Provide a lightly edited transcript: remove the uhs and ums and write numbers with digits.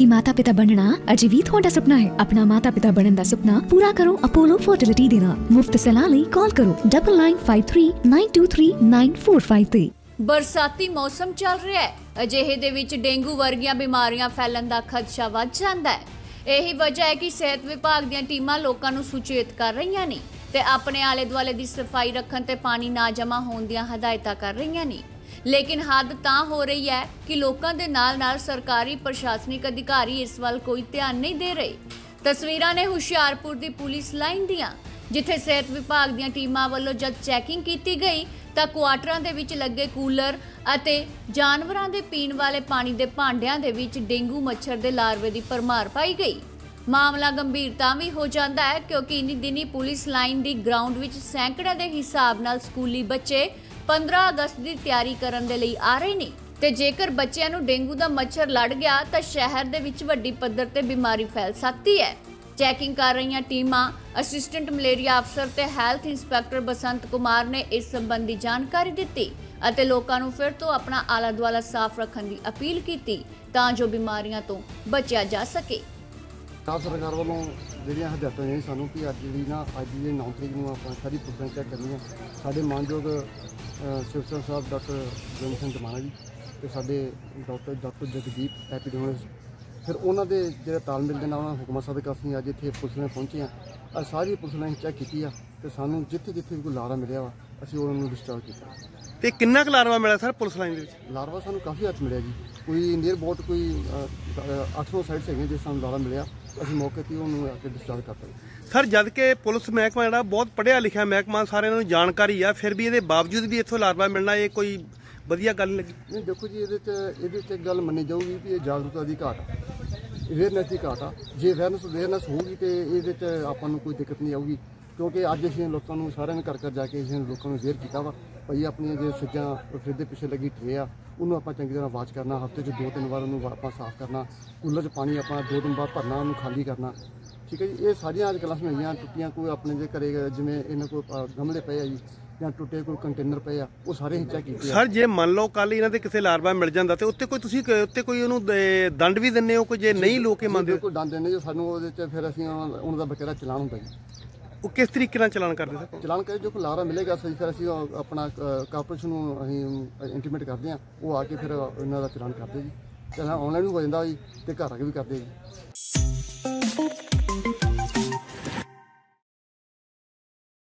कि माता पिता बनना अजे भी तुहाडा सुपना है? अपना माता पिता बनने का सुपना पूरा करो अपोलो फर्टिलिटी दे नाल। मुफ्त सलाह लई कॉल करो 9953923945 बरसाती मौसम चल रहा है, अजिहे दे विच डेंगू वर्गियां बीमारियां फैलन का खदशा वध जांदा है। यही वजह है कि सेहत विभाग दीयां टीमां लोकां नूं सुचेत कर रहीआं ने ते अपने आले दुआले दी सफाई रखण ते पानी ना जमा होण दीयां हदायतां कर रहीआं ने। लेकिन हद तां हो रही है कि लोकां दे नाल-नाल सरकारी प्रशासनिक अधिकारी इस वल कोई ध्यान नहीं दे रहे। तस्वीरां ने हुशियारपुर दी पुलिस लाइन दीआं, जिथे सेहत विभाग दीयां टीमां वल्लों जद चैकिंग की गई तां क्वार्टरां दे विच लगे कूलर अते जानवरां दे पीण वाले पानी दे भांडिਆਂ दे विच डेंगू मच्छर दे लार्वे दी भरमार पाई गई। मामला गंभीर तां भी हो जाता है क्योंकि इन्हीं दिनी पुलिस लाइन दी ग्राउंड विच सैकड़े दे हिसाब नाल स्कूली बच्चे 15 अगस्त की तैयारी करने के लिए आ रहे हैं ते जेकर बच्चों को डेंगू का मच्छर लड़ गया तो शहर दे विच वड्डी पद्धर ते बीमारी फैल सकती है। चैकिंग कर रही टीमां असिस्टेंट मलेरिया अफसर ते हैल्थ इंस्पैक्टर बसंत कुमार ने इस संबंधी जानकारी दी अते लोकां नूं फिर तो अपना आला दुआला साफ रखने की अपील की तां जो बीमारियां तो बचिया जा सके। सरकार वालों ਜਿਹੜੀਆਂ ਹਦਾਇਤਾਂ ਨੇ ਸਾਨੂੰ ਕਿ ਅੱਜ ਜਿਹੜੀ ਨਾ ਅੱਜ ਦੀ 9 ਤਰੀਕ ਨੂੰ ਆਪਾਂ ਸਾਰੀ ਪ੍ਰੋਗਰਾਮ ਚੈੱਕ ਕਰਨੀ ਹੈ। ਸਾਡੇ ਮਾਨਯੋਗ ਸਿਵਸਰ ਸਾਹਿਬ ਡਾਕਟਰ ਜਨ ਸਿੰਘ ਧਮਾਣਾ ਜੀ ਤੇ ਸਾਡੇ ਡਾਕਟਰ ਜਗਦੀਪ ਐਪੀਡੈਮਿਓਲੋਜਿਸਟ ਫਿਰ ਉਹਨਾਂ ਦੇ ਜਿਹੜਾ ਤਾਲਮੇਲ ਦੇ ਨਾਲ ਉਹਨਾਂ ਹੁਕਮਾਂ ਸਦਕਾ ਅਸੀਂ ਅੱਜ ਇੱਥੇ ਪੁਲਿਸ ਨੇ ਪਹੁੰਚੇ ਹਾਂ। ਅੱਜ ਸਾਰੀ ਪੁਲਿਸ ਨੇ ਚੈੱਕ ਕੀਤੀ ਆ ਤੇ ਸਾਨੂੰ ਜਿੱਥੇ ਜਿੱਥੇ ਵੀ ਕੋਈ ਲਾਰਾ ਮਿਲਿਆ ਵਾ ਅਸੀਂ ਉਹਨਾਂ ਨੂੰ ਡਿਸਚਾਰਜ ਕੀਤਾ। ਤੇ ਕਿੰਨਾ ਕੁ ਲਾਰਵਾ ਮਿਲਿਆ ਸਰ ਪੁਲਿਸ ਲਾਈਨ ਦੇ ਵਿੱਚ? ਲਾਰਵਾ ਸਾਨੂੰ ਕਾਫੀ ਹੱਥ ਮਿਲਿਆ ਜੀ, ਕੋਈ ਨੀਅਰ ਅਬਾਊਟ ਕੋਈ 800 ਸਾਈਡਸ ਹੈਗੀਆਂ ਜਿਸ ਸਾਨੂੰ ਲਾਰਾ ਮਿਲਿਆ ਅਸੀਂ ਮੌਕੇ ਤੇ ਉਹਨੂੰ ਆ ਕੇ ਡਿਸਚਾਰਜ ਕਰਤਾ। ਸਰ ਜਦ ਕਿ ਪੁਲਿਸ ਮਹਿਕਮਾ ਜਿਹੜਾ ਬਹੁਤ ਪੜ੍ਹਿਆ ਲਿਖਿਆ ਮਹਿਕਮਾ ਸਾਰਿਆਂ ਨੂੰ ਜਾਣਕਾਰੀ ਆ, ਫਿਰ ਵੀ ਇਹਦੇ ਬਾਵਜੂਦ ਵੀ ਇੱਥੋਂ ਲਾਰਵਾ ਮਿਲਣਾ ਇਹ ਕੋਈ ਵਧੀਆ ਗੱਲ ਨਹੀਂ ਲੱਗੀ? ਨਹੀਂ ਦੇਖੋ ਜੀ ਇਹਦੇ 'ਚ ਇੱਕ ਗੱਲ ਮੰਨੀ ਜਾਊਗੀ ਕਿ ਇਹ ਜਾਗਰੂਕਤਾ ਦੀ ਘਾਟ ਆ, ਅਵੇਅਰਨੈਸ ਦੀ ਘਾਟ ਆ। ਜੇ ਅਵੇਅਰਨੈਸ ਹੋਊਗੀ ਤੇ ਇਹਦੇ 'ਚ ਆਪਾਂ ਨੂੰ ਕੋਈ ਦਿੱਕਤ ਨਹੀਂ ਆਊਗੀ ਕਿਉਂਕਿ ਅੱਜ ਅਸੀਂ ਲੋਕਾਂ ਨੂੰ ਸਾਰਿਆਂ ਨੂੰ ਘਰ ਜਾ ਕੇ ਅਸੀਂ ਲੋਕਾਂ ਨੂੰ ਅਵੇਅਰ ਕੀਤਾ ਵਾ ਭਾਈ ਆਪਣੀਆਂ ਜੇ ਸੱਜਾਂ ਫਰਿੱਜ ਦੇ ਪਿੱਛੇ ਲੱਗੀ ਟਰੇ ਆ ਉਹਨੂੰ ਆਪਾਂ ਚੰਗੀ ਤਰ੍ਹਾਂ ਵਾਸ਼ ਕਰਨਾ, ਹਫ਼ਤੇ 'ਚ 2-3 ਵਾਰ ਉਹਨੂੰ ਆਪਾਂ ਸਾਫ਼ ਕਰਨਾ, ਕੂਲਰ 'ਚ ਪਾਣੀ ਆਪਾਂ 2 ਦਿਨ ਬਾਅਦ ਭਰਨਾ, ਉਹਨੂੰ ਖਾਲੀ ਕਰਨਾ। ਠੀਕ ਹੈ ਜੀ, ਇਹ ਸਾਰੀਆਂ ਅੱਜ ਕਲਾਸਾਂ ਹੋਈਆਂ ਟੁੱਟੀਆਂ ਕੋਈ ਆਪਣੇ ਜੇ ਘਰੇ ਜਿਵੇਂ ਇਹਨਾਂ ਕੋਲ ਗਮਲੇ ਪਏ ਆ ਜੀ ਜਾਂ ਟੁੱਟੇ ਕੋਈ ਕੰਟੇਨਰ ਪਏ ਆ ਉਹ ਸਾਰੇ ਹੀ ਚੈੱਕ ਕੀਤੇ। ਸਰ ਜੇ ਮੰਨ ਲਓ ਕੱਲ ਇਹਨਾਂ ਦੇ ਕਿਸੇ ਲਾਰਵਾ ਮਿਲ ਜਾਂਦਾ ਤੇ ਉੱਤੇ ਕੋਈ ਤੁਸੀਂ ਉੱਤੇ ਕੋਈ ਉਹਨੂੰ ਦੰਡ ਵੀ ਦਿੰਦੇ ਹੋ? ਕੋਈ ਜੇ ਨਹੀਂ ਲੋਕ ਮੰਨਦੇ ਕੋਈ ਦੰਡ ਦਿੰਦੇ ਜੋ ਸਾਨੂੰ ਉਹਦੇ 'ਚ ਫਿਰ ਅਸੀਂ ਉਹਨਾਂ ਦਾ ਬਕਾਇਦਾ ਚਲਾਨ ਹੁੰਦਾ ਜੀ। ਉਹ ਕਿਸ ਤਰੀਕੇ ਨਾਲ ਚਲਾਨ ਕਰਦੇ ਸਰ? ਚਲਾਨ ਕਰੇ ਜੋ ਕੋਈ ਲਾਰਾ ਮਿਲੇਗਾ ਸਹੀ ਫਿਰ ਅਸੀਂ ਆਪਣਾ ਕਾਰਪੋਰੇਸ਼ਨ ਨੂੰ ਅਸੀਂ ਇੰਟੀਮੇਟ ਕਰਦੇ ਹਾਂ, ਉਹ ਆ ਕੇ ਫਿਰ ਇਹਨਾਂ ਦਾ ਚਲਾਨ ਕਰਦੇ ਜੀ। ਚਲਾਨ ਆਨਲਾਈਨ ਵੀ ਹੋ ਜਾਂਦਾ ਜੀ ਤੇ ਘਰ ਆ ਕੇ ਵੀ ਕਰਦੇ ਜੀ।